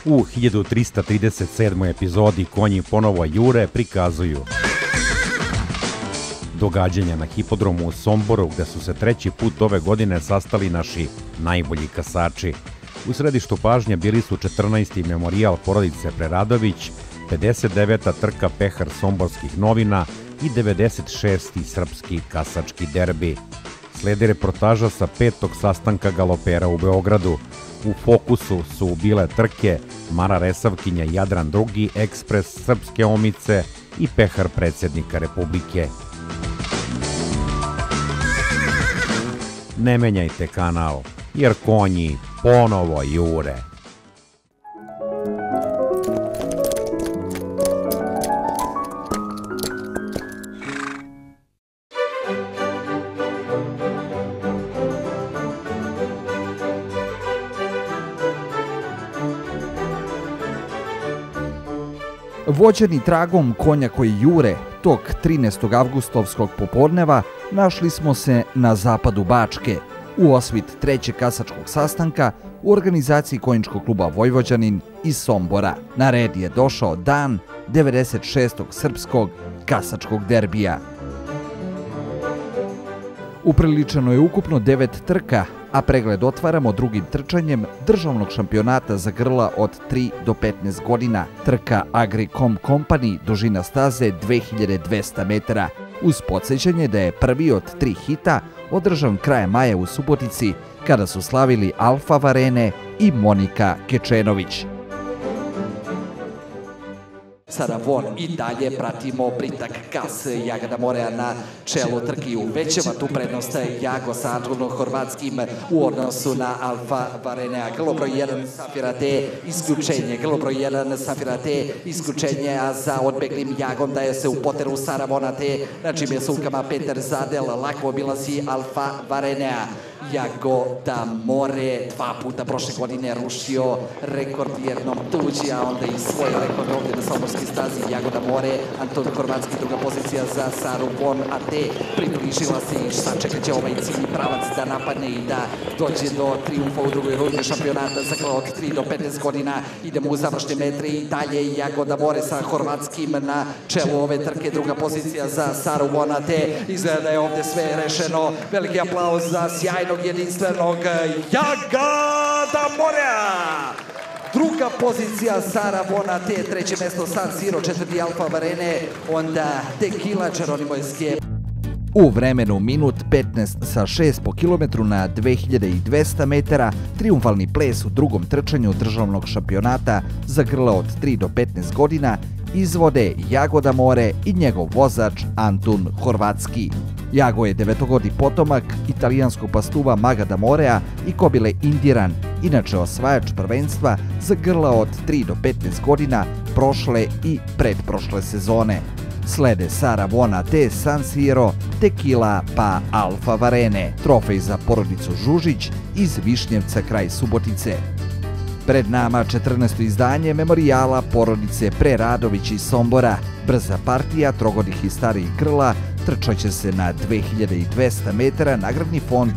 U 1337. epizodi Konji ponovo jure prikazuju događanja na hipodromu u Somboru, gde su se treći put ove godine sastali naši najbolji kasači. U središtu pažnje bili su 14. memorijal porodice Preradović, 59. trka Pehar somborskih novina i 96. srpski kasački derbi. Sledi reportaža sa 5. sastanka galopera u Beogradu. U fokusu su bile trke Mara Resavkinja Jadran II, Ekspres Srpske omice i Pehar predsjednika Republike. Ne menjajte kanal, jer konji ponovo jure. Vođeni tragom konja koji jure, tog 13. avgustovskog popodneva našli smo se na zapadu Bačke, u osvit trećeg kasačkog sastanka u organizaciji konjičkog kluba Vojvođanin iz Sombora. Na red je došao dan 96. srpskog kasačkog derbija. Upriličeno je ukupno 9 trka, a pregled otvaramo drugim trčanjem državnog šampionata za grla od 3 do 15 godina. Trka Agricom Company, dužina staze 2200 metara. Uz podsjećanje da je prvi od 3 hita održan krajem maja u Subotici, kada su slavili Alfa Varene i Monika Kečenović. Sada von i dalje pratimo Britak Kas, Jagada Morea na čelu trki, uvećava tu prednost Jago sa Antunom Horvatskim u odnosu na Alfa Varenea. Grlo broj 1 Safira T, isključenje, grlo broj 1 Safira T, isključenje, a za odbeglim Jagom daje se u poteru Sara Vona T, na čim je sulkama Peter Zadel, lako obilazi Alfa Varenea. Jagoda More 2 puta prošle godine rušio rekord jednom tuđi, a onda i svoj rekord ovdje na somborskoj stazi. Jagoda More, Anton Horvatski, druga pozicija za Saru Von AT, približila se i sačekat će ovaj ciljni pravac da napadne i da dođe do triumfa u drugoj rundi šampionata za grla od 3 do 15 godina. Idemo u završne metre i dalje Jagoda More sa Horvatskim na čelu ove trke, druga pozicija za Saru Von AT. Izgleda da je ovdje sve rešeno. Veliki aplauz za sjajnog jedinstvenog Jagada Morea. Druga pozicija Sara Vona T, treće mesto San Siro, četvrti Alfa Varene, onda Tequila Geronimo Escape. U vremenu minut 15 sa 6 po kilometru na 2200 metara, triumfalni ples u drugom trčanju državnog šampionata za grla od 3 do 15 godina izvode Jagoda More i njegov vozač Antun Horvatski. Jago je devetogodi potomak italijanskog pastuva Magada Morea i kobile Indiran, inače osvajač prvenstva za grla od 3 do 15 godina prošle i pretprošle sezone. Slede Sara Vona T, San Siro, Tequila pa Alfa Varene, trofej za porodicu Žužić iz Višnjevca kraj Subotice. Pred nama 14. izdanje memorijala porodice Preradović iz Sombora. Brza partija trogodih i starijih grla trčaće se na 2200 metara, nagradni fond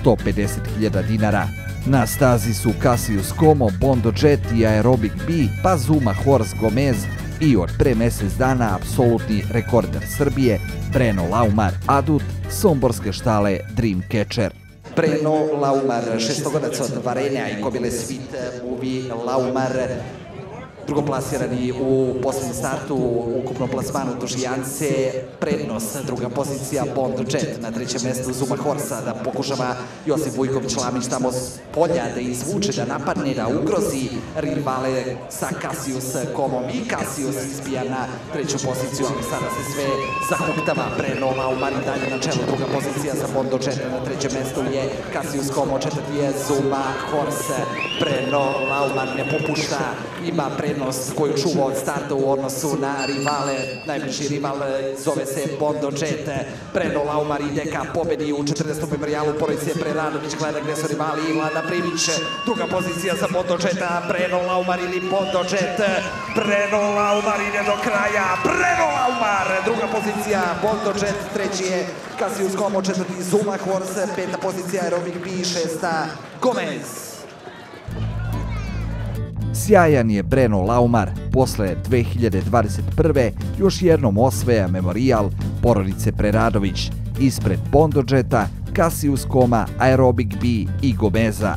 150.000 dinara. Na stazi su Cassius Como, Bondo Jet i Aerobic B, pa Zuma Horse Gomez i od pre mesec dana apsolutni rekorder Srbije Breno Laumar Adut, somborske štale Dreamcatcher. Breno Laumar, šestogodac od Varenea i kobile Svit Buvi Laumar, drugoplasirani u poslednjem startu, ukupno plasmanu Dužijance, prednost, druga pozicija Bond Jet, na trećem mestu Zuma Horsa, da pokušava Josip Vujković-Lamić tamo s polja da izvuče, da napadne, da ugrozi rivale sa Cassius Comom i Cassius izbija na treću poziciju, ali sada se sve zahuktava. Breno Laumar i dalje na čelu, druga pozicija za Bond Jet, na trećem mestu je Cassius Como, četvrti je Zuma Horse. Breno Laumar ne popušta, ima prednost koju čuva od starta u odnosu na rivale. Najbliži rival zove se Bondo Jet. Breno Laumar ide ka pobedi u 14. memorijalu porodice Preradović. Gleda gde su rivali i Vlada Primić. Druga pozicija za Bondo Jeta. Breno Laumar ili Bondo Jet. Breno Laumar ide do kraja. Breno Laumar. Druga pozicija Bondo Jet. Treći je Cassius Como. Četvrti Zuma Horse. Peta pozicija Aerobic B. Šesta Gomez. Sjajan je Breno Laumar. Posle 2021. još jednom osvaja memorijal porodice Preradović ispred Bondodžeta, Cassius Koma, Aerobic B i Gomeza.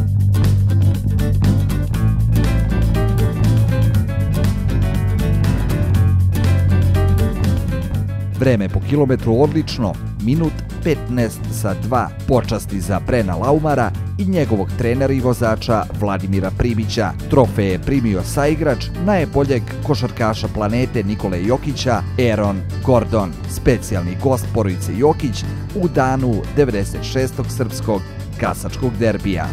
Vreme po kilometru odlično, minut 15:2, počasti za Brena Laumara i njegovog trenera i vozača Vladimira Primića. Trofej je primio saigrač najboljeg košarkaša planete Nikole Jokića, Aaron Gordon, specijalni gost porodice Jokić u danu 96. srpskog kasačkog derbija.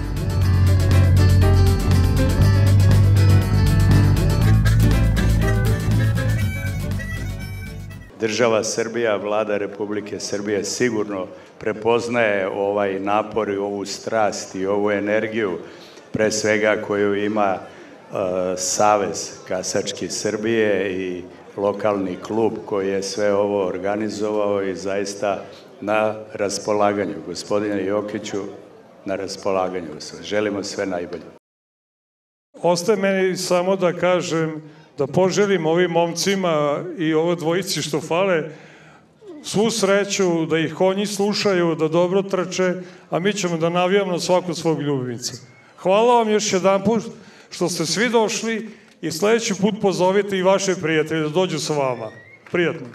Država Srbija, vlada Republike Srbije sigurno prepoznaje ovaj napor i ovu strast i ovu energiju, pre svega koju ima Savez kasački Srbije i lokalni klub koji je sve ovo organizovao i zaista na raspolaganju. Gospodine Jokiću, na raspolaganju. Želimo sve najbolje. Ostaje meni samo da kažem, da poželim ovim momcima i ovo dvojici što fale svu sreću, da ih konji slušaju, da dobro trče, a mi ćemo da navijamo na svakog svog ljubimca. Hvala vam još jedanput što ste svi došli i sledeći put pozovite i vaše prijatelje da dođu sa vama. Prijatno.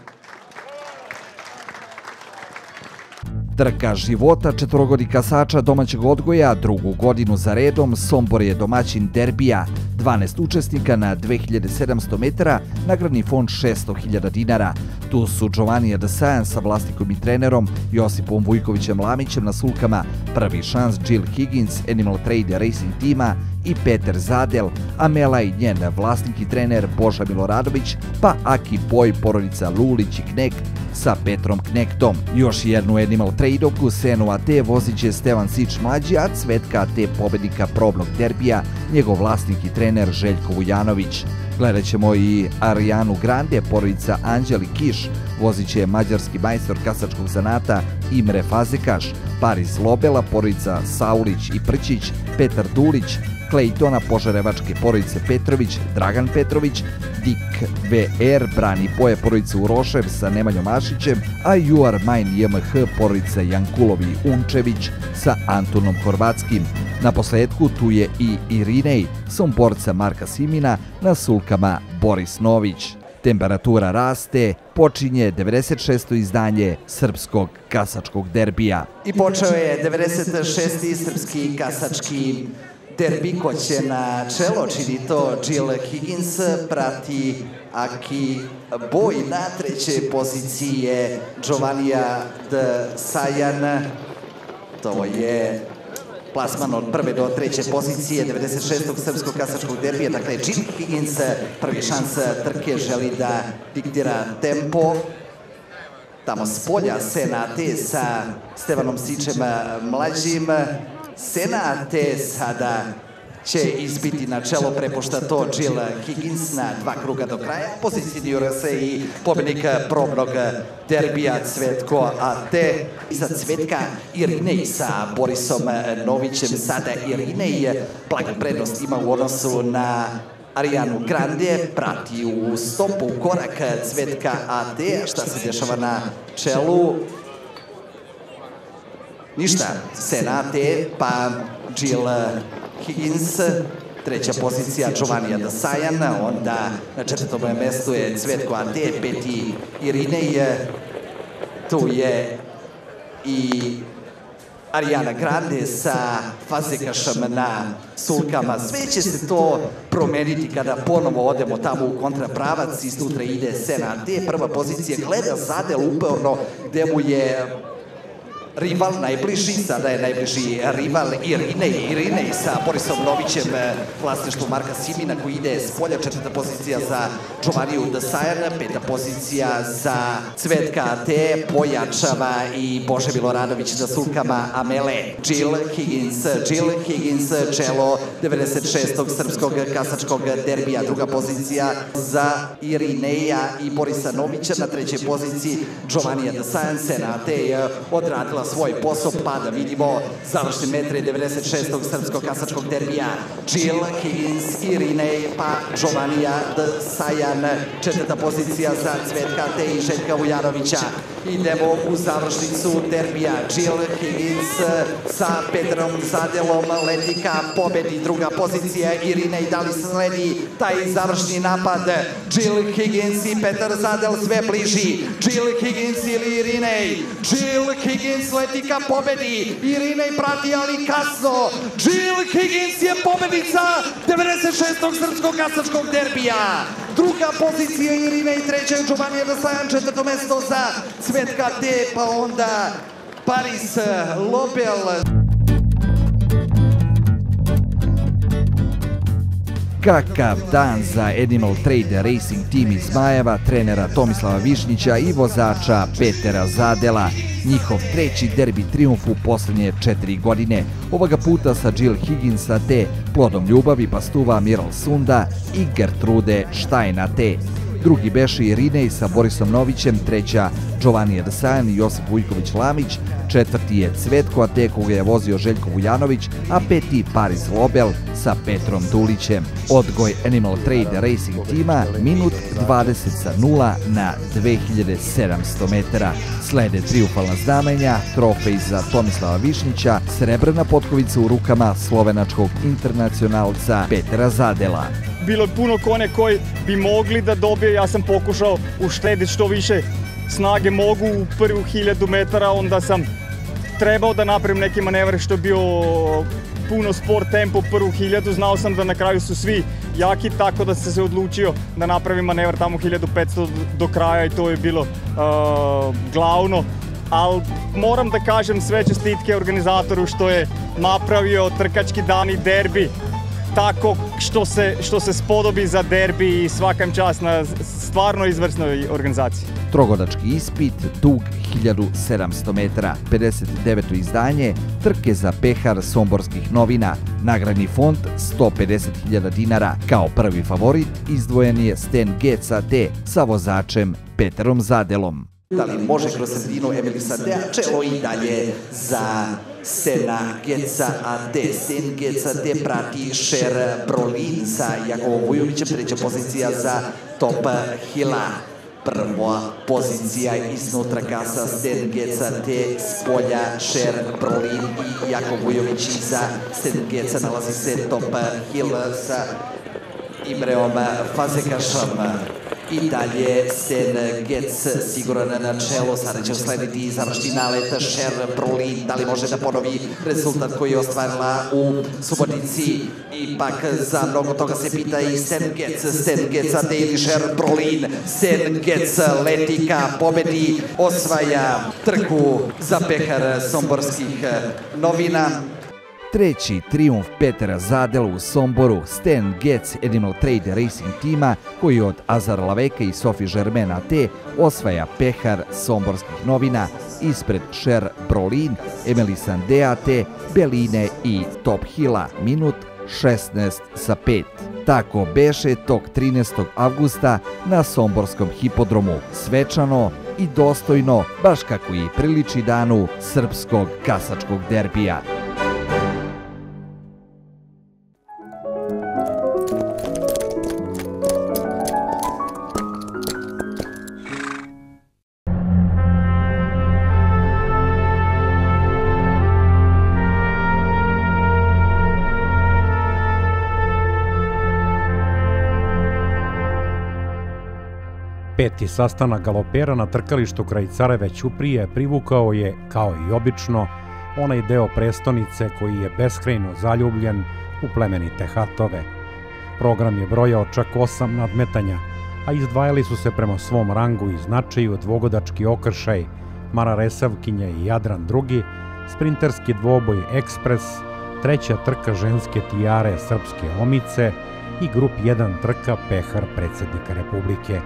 Trka života četvorogodi kasača domaćeg odgoja, drugu godinu za redom, Sombor je domaćin derbija. 12 učesnika na 2700 metara, nagradni fond 600.000 dinara. Tu su Giovanni Adesanya sa vlasnikom i trenerom Josipom Vujkovićem Lamićem na sulkama, Prvi šans Jill Higgins, Animal Trade Racing tima i Peter Zadel, Amela i njen vlasnik i trener Boža Miloradović, pa Aki Boj, porodica Lulić i Knekt sa Petrom Knektom. Još jednu Animal Trade-ovku Senu AT vozit će Stevan Sić mlađi, a Cvetka AT pobednika probnog derbija, njegov vlasnik i trener Željko Vujanović. Gledat ćemo i Arijanu Grande, porodica Anđeli Kiš, vozit će mađarski majstor kasačkog zanata Imre Fazekaš, Paris Lobela, porodica Saulić i Prćić, Petar Dulić, Claytona Požarevačke porodice Petrović, Dragan Petrović, Dik VR brani boje porodice Urošev sa Nemanjom Ašićem, a You Are Mine JMH porodica Jankulovi Unčević sa Antonom Horvatskim. Na posledku tu je i Irinej, somborca Marka Simina na sulkama Boris Nović. Temperatura raste, počinje 96. izdanje srpskog kasačkog derbija. I počeo je 96. srpski kasački derbi ko će na čelo čini to Jill Higgins, prati Aki Boj, na trećoj poziciji je Giovannija Adesanya, to je plasman od prve do treće pozicije 96. srpskog kasačkog derbija, dakle Jill Higgins, prvi šans trke, želi da diktira tempo. Tamo s polja Sena AT sa Stevanom Sičem mlađim. Sena AT sada će izbiti na čelo, prepušta to Jill Higgins na 2 kruga do kraja. Pozicionira se i pobednik probnog derbija Cvetko AT. Iza Cvetka Irinej sa Borisom Novićem. Sada Irinej blagu prednost ima u odnosu na Arijanu Grande, prati u stopu korak Cvetka AT. Šta se dešava na čelu? Ništa, Sena AT, pa Jill Higgins, treća pozicija Giovanni Adesanya, onda na četvrtom mestu je Cvetko AT, peti Irinej, tu je i Arijana Grande sa Fazekašem na sulkama. Sve će se to promeniti kada ponovo odemo tamo u kontrapravac, iznutra ide Sena AT, prva pozicija gleda Zadel uporno gde mu je rival najbliži, sada je najbliži rival Irinej sa Borisom Novićem, vlasništvo Marka Simina koji ide s polja, četvrta pozicija za Giovanniju Adesanya, peta pozicija za Cvetka AT, pojačava i Bože Miloradović na sulkama Amele. Jill Higgins, čelo 96. srpskog kasačkog derbija, druga pozicija za Irineja i Borisa Novića, na trećoj poziciji Giovanni Adesanya. Sena AT je odradila svoj posao, pa da vidimo završne metre 96. srpskog kasačkog derbija. Jill Higgins i Rinej, pa Giovanija D. Sajan, četvrta pozicija za Cvetka Te i Željka Vujanovića. Idemo u završnicu derbija. Jill Higgins sa Petrom Zadelom leti ka pobedi, druga pozicija i Rinej, da li sledi taj završni napad. Jill Higgins i Petar Zadel sve bliži. Jill Higgins ili Rinej. Jill Higgins leti ka pobedi. Rinej prati, ali kasno. Jill Higgins je pobednica 96. srpskog kasačkog derbija. Druga pozicija i Rinej, treća je Giovanija D. Sajan, četvrto mesto za Cvetka Te, pa onda Paris Lobel. Kakav dan za Animal Trade Racing Team iz Zmajeva, trenera Tomislava Višnjića i vozača Petera Zadela. Njihov treći derbi trijumf u poslednje 4 godine. Ovoga puta sa Jill Higginsa Te, plodom ljubavi pastuva Miral Sunda i Gertrude Štajna Te. Drugi beše i Rinej sa Borisom Novićem, treća Giovanija D. Sajan i Josip Vujković-Lamić, četvrti je Cvetko Te koga je vozio Željko Vujanović, a peti Paris Lobel sa Petrom Dulićem. Odgoj Animal Trade Racing tima, minut 20:0 na 2700 metara. Slede triumfalna znamenja, trofej za Tomislava Višnjića, srebrna potkovica u rukama slovenačkog internacionalca Petera Zadela. Bilo je puno konja koji bi mogli da dobije, ja sam pokušao uštediti što više snage mogu u prvu 1000 metara, onda sam trebao da napravim neki manevar što je bio puno spor tempo prvu 1000, znao sam da na kraju su svi jaki, tako da sam se odlučio da napravim manevar tamo 1500 do kraja i to je bilo glavno. Ali moram da kažem sve čestitke organizatoru što je napravio trkački dan i derbi tako što se spodobi za derbi i svakam čast na stvarno izvrsnoj organizaciji. Trogodački ispit, dug 1700 metara, 59. izdanje, trke za pehar somborskih novina, nagradni fond 150.000 dinara. Kao prvi favorit izdvojen je Sten Geca Te sa vozačem Peterom Zadelom. Da li može kroz sredinu Emilisa Dea, čelo i dalje za Stena Geca Te. Sten Geca Te prati Šer Brolin sa Jakovom Vujovićem, treća pozicija za Top Hila. Prva pozicija iznutra kasa Sten Geca Te, s polja Šer Brolin i Jakov Vujović iza Sten Geca nalazi se Top Hill sa Imreom Fazekašom. I dalje Sten Gec siguran na čelo, sada će uslediti završni nalet Šer Brolin, da li može da ponovi rezultat koji je ostvarila u Subotici. Ipak za mnogo toga se pita i Sten Geca Te ili Šer Brolin. Sten Gec leti ka pobedi, osvaja trku za pehar somborskih novina. Treći trijumf Petera Zadela u Somboru, Sten Gec Animal Trade Racing tima, koji od Azar Laveka i Sofi Žermena Te osvaja pehar somborskih novina ispred Šer Brolin, Emilisan Dea Te, Beline i Top Hila, minut 16:5. Tako beše tog 13. avgusta na somborskom hipodromu, svečano i dostojno, baš kako i priliči danu srpskog kasačkog derbija. Peti sastanak galopera na trkalištu kraj Careve Ćuprije privukao je, kao i obično, onaj deo prestonice koji je beskrajno zaljubljen u plemenite hatove. Program je brojao čak 8 nadmetanja, a izdvajali su se prema svom rangu i značaju dvogodački okršaj Mara Resavkinja i Jadran II, sprinterski dvoboj Ekspres, treća trka ženske tijare Srpske omice i grup 1 trka pehar predsjednika Republike.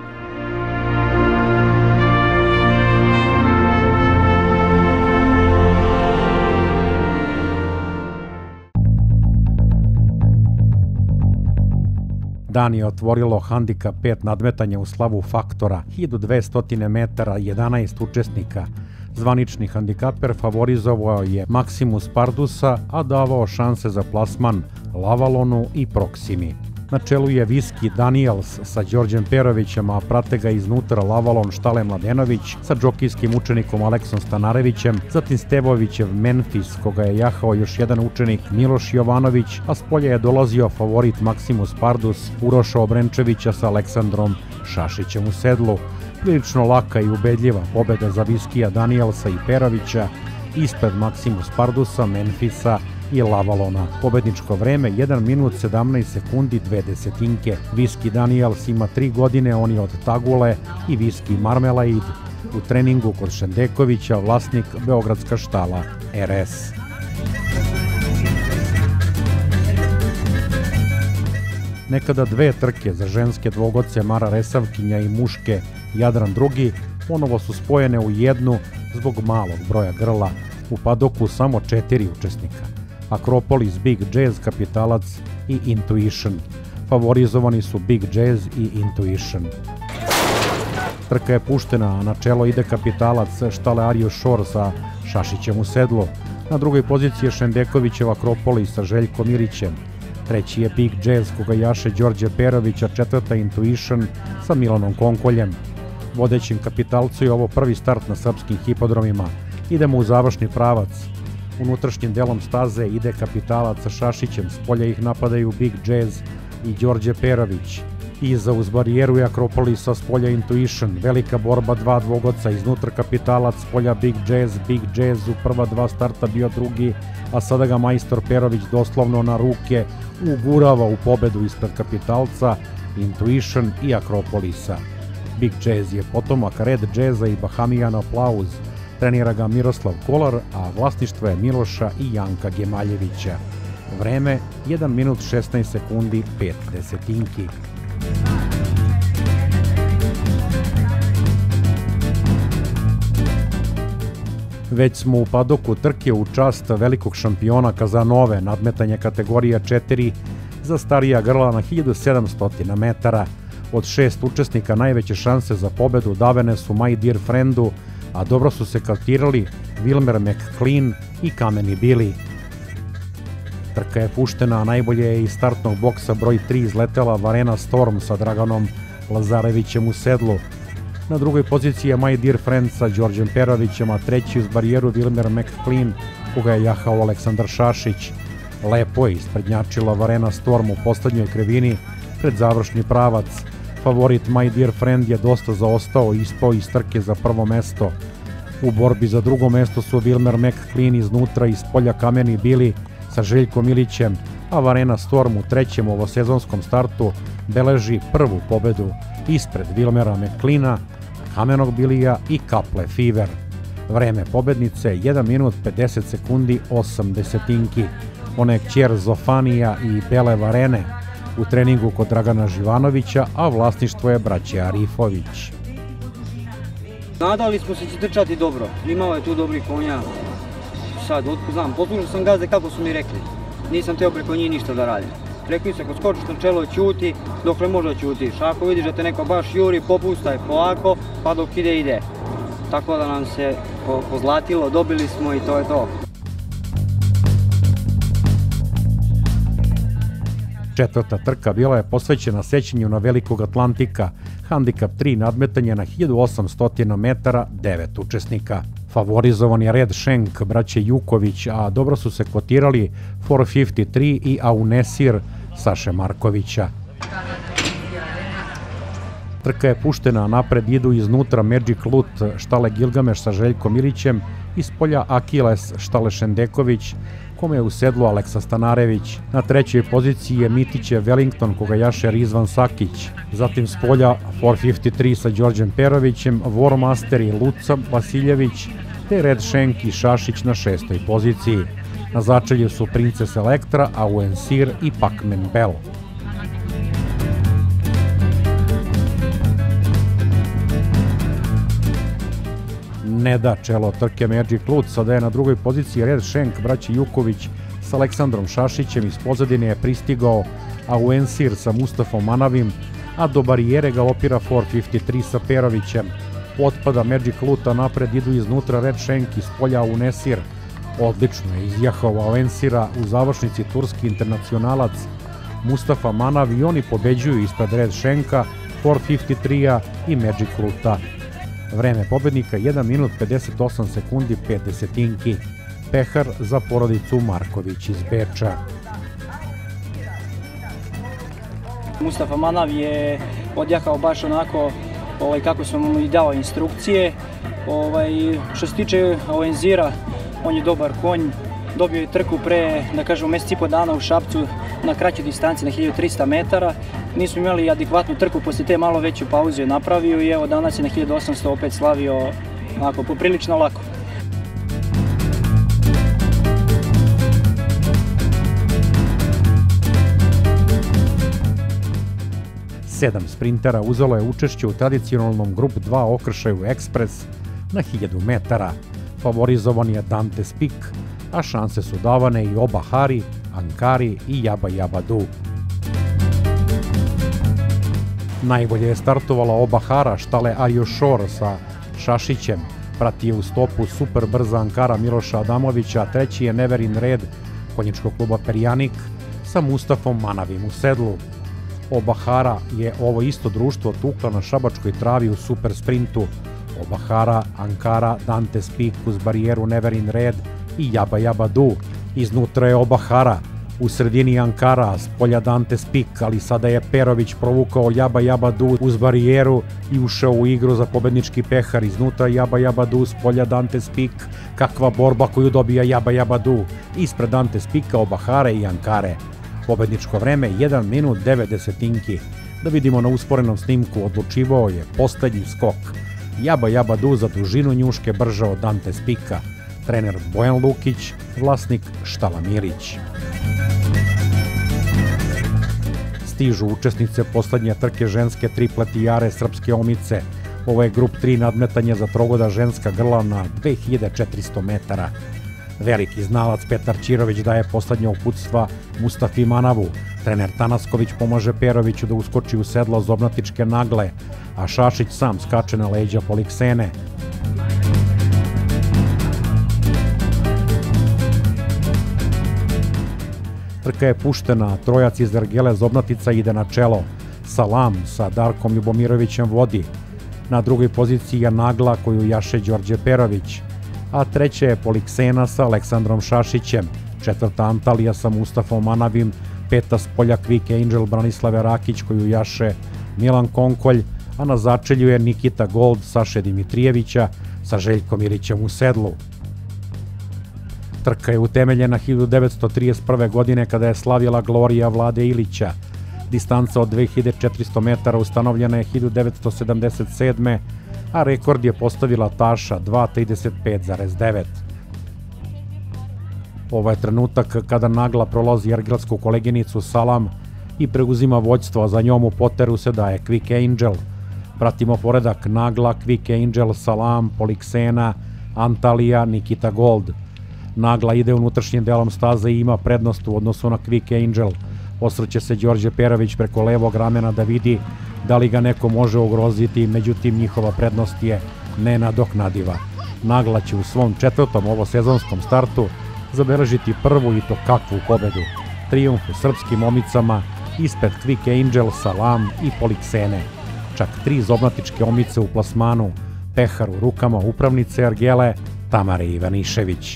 Dan je otvorilo handikap 5 nadmetanja u slavu faktora, 1200 metara, 11 učesnika. Zvanični handikaper favorizovao je Maximus Pardusa, a davao šanse za plasman Lavalonu i Proximi. Na čelu je Viski Daniels sa Đorđem Perovićem, a prate ga iznutra Lavalon Štale Mladenović sa džokijskim učenikom Aleksom Stanarevićem, zatim Stevovićev Memphis, koga je jahao još jedan učenik Miloš Jovanović, a s polja je dolazio favorit Maximus Pardus Uroša Obrenčevića sa Aleksandrom Šašićem u sedlu. Prilično laka i ubedljiva pobeda za Viskija Danielsa i Perovića ispred Maximus Pardusa, Memphisa i Lavalona. Pobedničko vreme 1 minut 17 sekundi 2 desetinke. Viski Daniels ima 3 godine, on je od Tagule i Viski Marmelaid u treningu kod Šendekovića, vlasnik Beogradska štala RS. Nekada dve trke za ženske dvogoce Mara Resavkinja i muške Jadran II ponovo su spojene u jednu zbog malog broja grla. U padoku samo 4 učesnika. Akropolis, Big Jazz, Kapitalac i Intuition. Favorizovani su Big Jazz i Intuition. Trka je puštena, a na čelo ide Kapitalac štale Ario Shore sa Šašićem u sedlu. Na drugoj poziciji je Šendekovićev Akropolis sa Željkom Irićem. Treći je Big Jazz koga jaše Đorđe Perović, a četvrta Intuition sa Milanom Konkoljem. Vodećim Kapitalcu je ovo prvi start na srpskim hipodromima. Idemo u završni pravac. Unutrašnjim delom staze ide Kapitalac sa Šašićem, s polja ih napadaju Big Jazz i Đorđe Perović. Iza uz barijeru je Akropolisa, s polja Intuition, velika borba dva dvogoca, iznutra Kapitalac, s polja Big Jazz u prva dva starta bio drugi, a sada ga majstor Perović doslovno na ruke ugurava u pobedu ispred Kapitalca, Intuition i Akropolisa. Big Jazz je potomak Red Jazza i Bahamijan Aplauz, trenira ga Miroslav Kolar, a vlasništvo je Miloša i Janka Gemaljevića. Vreme 1 minut 16 sekundi 5 desetinki. Već smo u padoku trke u čast velikog šampiona Kazanove, nadmetanje kategorija 4 za starija grla na 1700 metara. Od 6 učesnika najveće šanse za pobedu davene su My Dear Friendu, a dobro su se kartirali Wilmer McLean i Kameni Billy. Trka je puštena, a najbolje je iz startnog boksa broj 3 izletela Varena Storm sa Draganom Lazarevićem u sedlu. Na drugoj poziciji je My Dear Friend sa Đorđem Perovićem, a treći uz barijeru Wilmer McLean, koga je jahao Aleksandar Šašić. Lepo je isprednjačila Varena Storm u poslednjoj krivini pred završni pravac. Favorit My Dear Friend je dosta zaostao i ispao iz trke za prvo mesto. U borbi za drugo mesto su Wilmer McLean iznutra iz polja Kameni Billy sa Željkom Ilićem, a Varena Storm u trećem ovosezonskom startu beleži prvu pobedu ispred Wilmera McLeana, Kamenog Bilija i Kaple Fever. Vreme pobednice 1 minut 50 sekundi 8 desetinki. Ona je kćer Zofanija i Bele Varene u treningu kod Dragana Živanovića, a vlasništvo je braće Arifović. Nadali smo se će trčati dobro, imao je tu dobrih konja. Sad, znam, poslušao sam gazde kako su mi rekli. Nisam teo preko njih ništa da radim. Rekli se, kod skočiš na čelo ćuti, dokle možda ćutiš. Ako vidiš da te neko baš juri, popustaj polako, pa dok ide. Tako da nam se pozlatilo, dobili smo i to je to. Četvrta trka bila je posvećena sećanju na Velikog Atlantika, handikap 3 nadmetanje na 1800 metara, 9 učesnika. Favorizovan je Red Shank braće Juković, a dobro su se kotirali 453 i Aunesir Saše Markovića. Trka je puštena, a napred idu iznutra Magic Loot štale Gilgameš sa Željkom Ilićem, iz polja Akiles štale Šendeković, kome je u sedlu Aleksa Stanarević. Na trećoj poziciji je Mitićev Wellington koga jaše Rizvan Sakić. Zatim s polja 453 sa Đorđem Perovićem, Warmaster i Luca Vasiljević, te Red Shank i Šašić na šestoj poziciji. Na začelju su Princess Elektra, Auensir i Pacman Bell. Ne da čelo trke Magic Loot, sada je na drugoj poziciji Red Shank braći Juković s Aleksandrom Šašićem, iz pozadine je pristigao Auensir sa Mustafom Manavim, a do barijere galopira 453 sa Perovićem. Otpada Magic Luta napred, idu iznutra Red Shank, iz polja Unesir. Odlično je izjahao Ensira u završnici turski internacionalac Mustafa Manav i oni pobeđuju ispred Red Shanka, 453-a i Magic Luta. Vreme pobednika 1 minut 58 sekundi 5 desetinki. Pehar za porodicu Marković iz Beča. Mustafa Manav je odjahao baš onako kako sam mu i dao instrukcije. Što se tiče Enzira, on je dobar konj, dobio je trku pre, da kažemo, mesec i po dana u Šapcu na kraćoj distanci na 1300 metara. Nismo imali adekvatnu trku, posle te malo veću pauzu je napravio i evo danas je na 1800 opet slavio onako poprilično lako. 7 sprintera uzelo je učešće u tradicionalnom Grup 2 okršaju Ekspres na 1000 metara. Favorizovan je Dantes Peak, a šanse su davane i Oba Hari, Ankari i Jaba Jaba Du. Najbolje je startovala Oba Hara štale Are You Sure sa Šašićem, prati je u stopu super brza Ankara Miloša Adamovića, a treći je Never in Red konjičkog kluba Perjanik sa Mustafom Manavim u sedlu. Oba Hara je ovo isto društvo tukla na šabačkoj travi u super sprintu. Oba Hara, Ankara, Dantes Peak uz barijeru Never in Red i Jaba Jaba Du. Iznutra je Oba Hara, u sredini Ankara, s polja Dantes Peak, ali sada je Perović provukao Jaba Jaba Du uz barijeru i ušao u igru za pobednički Pehar. Iznutra Jaba Jaba Du s polja Dantes Peak, kakva borba koju dobija Jaba Jaba Du. Ispred Dantes Peaka, Oba Hare i Ankare. Pobedničko vreme 1 minut 9 desetinki. Da vidimo na usporenom snimku, odlučivao je poslednji skok. Jaba Jaba Du za dužinu njuške brže od Dantes Peaka. Trener Bojan Lukić, vlasnik štala Mirić. Stižu učesnice poslednje trke ženske tripletijare Srpske omice. Ovo je Grup 3 nadmetanje za trogoda ženska grla na 2400 metara. Veliki znalac Petar Ćirović daje poslednje uputstva Mustafi Manavu. Trener Tanasković pomaže Peroviću da uskoči u sedlo Zobnatičke Nagle, a Šašić sam skače na leđa Poliksene. Trka je puštena, trojac iz Ergele Zobnatica ide na čelo. Salam sa Darkom Ljubomirovićem vodi. Na drugoj poziciji je Nagla koju jaše Đorđe Perović, a treća je Poliksena sa Aleksandrom Šašićem, četvrta Antalija sa Mustafom Manavim, peta s polja Quick Angel Branislave Rakić koju jaše Milan Konkolj, a na začelju je Nikita Gold Saše Dimitrijevića sa Željkom Ilićem u sedlu. Trka je utemeljena 1931. godine kada je slavila Glorija Vlade Ilića. Distanca od 2400 metara ustanovljena je 1977. a rekord je postavila Taša 2.35,9. Ovo je trenutak kada Nagla prolazi ergelsku koleginicu Salam i preuzima vođstvo, a za njom u poteru se daje Quick Angel. Pratimo poredak Nagla, Quick Angel, Salam, Poliksena, Antalija, Nikita Gold. Nagla ide unutrašnjim delom staze i ima prednost u odnosu na Quick Angel. Osvrće se Đorđe Perović preko levog ramena da vidi da li ga neko može ugroziti, međutim njihova prednost je nenadoknadiva. Nagla će u svom četvrtom ovosezonskom startu zabeležiti prvu i to kakvu pobedu. Trijumf u srpskim omicama ispred Quick Angel, Salam i Poliksene. Čak 3 zobnatičke omice u plasmanu, Pehar u rukama upravnice Ergele Tamare Ivanišević.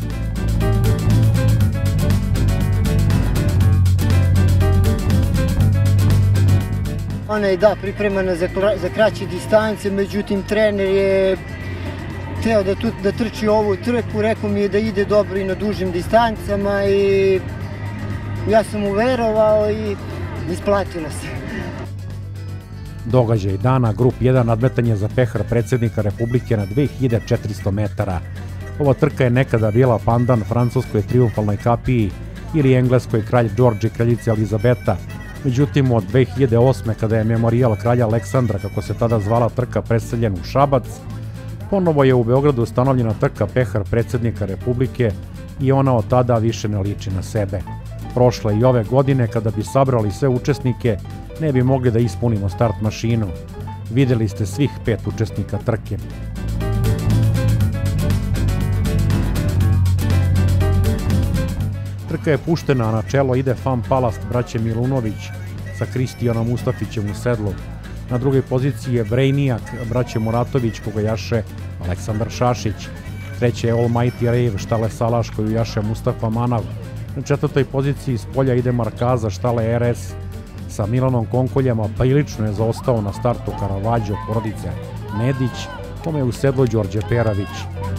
Ona je pripremana za kraće distance, međutim trener je hteo da trči ovu trku, rekao mi je da ide dobro i na dužim distancama i ja sam mu verovao i isplatilo se. Događaj dana, Grup 1 nadmetanje za Pehar predsjednika Republike na 2400 metara. Ova trka je nekada bila pandan francuskoj trijumfalnoj kapiji ili engleskoj kralj Đorđe i kraljici Elizabeta. Međutim, od 2008. kada je memorijal kralja Aleksandra, kako se tada zvala trka, preseljen u Šabac, ponovo je u Beogradu ustanovljena trka Pehar predsjednika Republike i ona od tada više ne liči na sebe. Prošle i ove godine, kada bi sabrali sve učesnike, ne bi mogli da ispunimo start mašinu. Videli ste svih 5 učesnika trke. Trka je puštena, a na čelo ide Fan Palast braće Milunović sa Kristijanom Mustafićem u sedlu. Na drugoj poziciji je Brainiac braće Muratović koga jaše Aleksandar Šašić. Treće je Almighty Rave štale Salaš koju jaše Mustafa Manav. Na četvrtoj poziciji s polja ide Markaza štale RS sa Milanom Konkoljama, prilično je zaostao na startu Caravaggio porodice Nedić, kome je u sedlu Đorđe Peravić.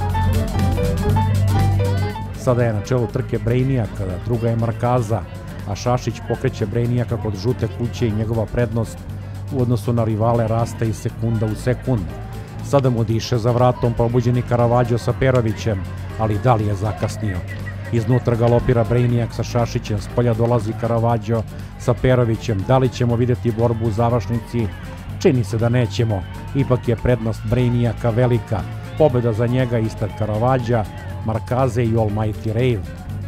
Sada je na čelu trke Brainiac, druga je Markaza, a Šašić pokreće Brainiaca kod žute kuće i njegova prednost u odnosu na rivale raste iz sekunda u sekund. Sada mu diše za vratom probuđeni Caravaggio sa Peravićem, ali da li je zakasnio? Iznutra galopira Brainiac sa Šašićem, s polja dolazi Caravaggio sa Peravićem. Da li ćemo vidjeti borbu u završnici? Čini se da nećemo. Ipak je prednost Brainiaca velika. Pobjeda za njega ispred Caravaggia, Markaze i Almighty Rave.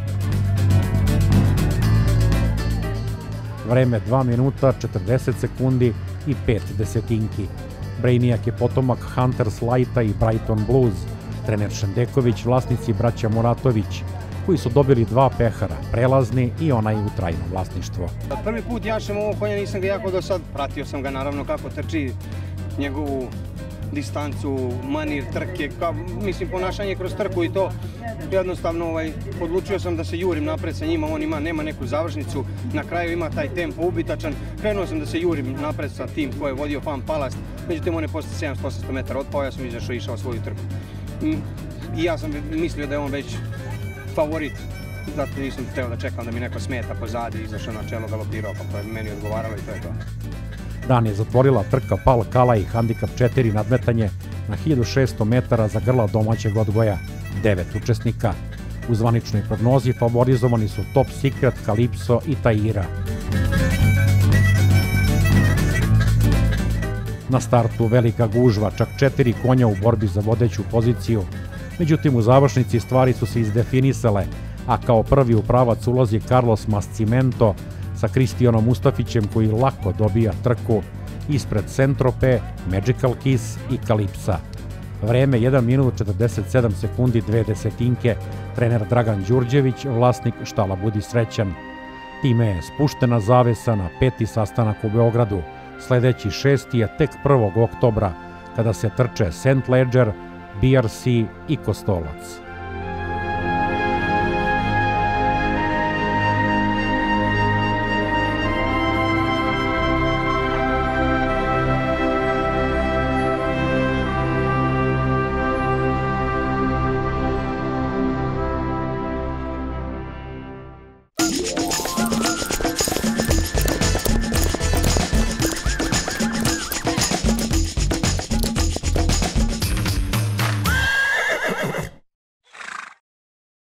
Vreme 2 minuta, 40 sekundi i 5 desetinki. Brainiac je potomak Hunters Lighta i Brighton Blues. Trener Šendeković, vlasnici braća Muratović, koji su dobili 2 pehara, prelazni i onaj u trajno vlasništvo. Prvi put jašem ovog konja, nisam ga jako do sad, pratio sam ga naravno kako trči, njegovu distancu, manir trke, mislim ponašanje kroz trku i to. Jednostavno odlučio sam da se jurim napred sa njima, on nema neku završnicu, na kraju ima taj tempo ubitačan. Krenuo sam da se jurim napred sa tim koje je vodio Fan Palast, međutim on je posle 700-800 metara otpao, ja sam izašao i išao svoju trku. I ja sam mislio da je on već favorit, zato nisam hteo da čekam da mi neko smeta pozadi, izašao na čelo, galopirao, pa je meni odgovaralo i to je to. Dan je zatvorila trka Pal Kalaj, handikap 4 nadmetanje na 1600 metara za grla domaćeg odgoja, 9 učesnika. U zvaničnoj prognozi favorizovani su Top Secret, Calypso i Taira. Na startu velika gužva, čak 4 konja u borbi za vodeću poziciju. Međutim, u završnici stvari su se izdefinisale, a kao prvi u pravac ulazi Carlos Mascimento sa Kristijanom Mustafićem koji lako dobija trku ispred Saint-Tropez, Magical Kiss i Calypsa. Vreme 1 minut 47 sekundi 2 desetinke, trener Dragan Đurđević, vlasnik štala Budi srećan. Time je spuštena zavesa na 5. sastanak u Beogradu. Sledeći 6. je tek 1. oktobra kada se trče St. Leger, BRC i Kostolac.